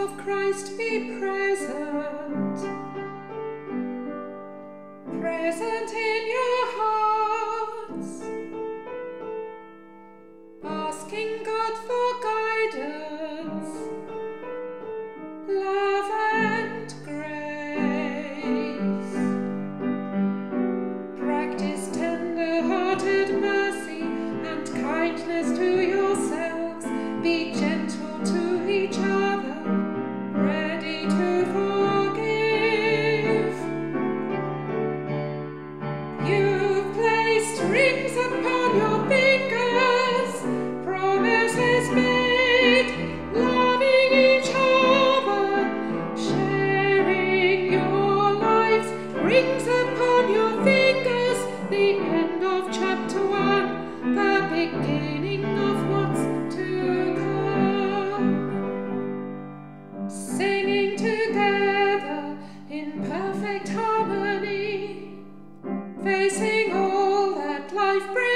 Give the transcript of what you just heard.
of Christ be present, present in your hearts, asking God for guidance, love and grace. Practice tender-hearted mercy and kindness to yourselves. Be gentle to each other, ready to forgive. You've placed rings upon your fingers, promises made, loving each other, sharing your lives. Rings upon your fingers, the end of chapter 1, the beginning of what's to come. Singing together in perfect harmony, facing all that life brings.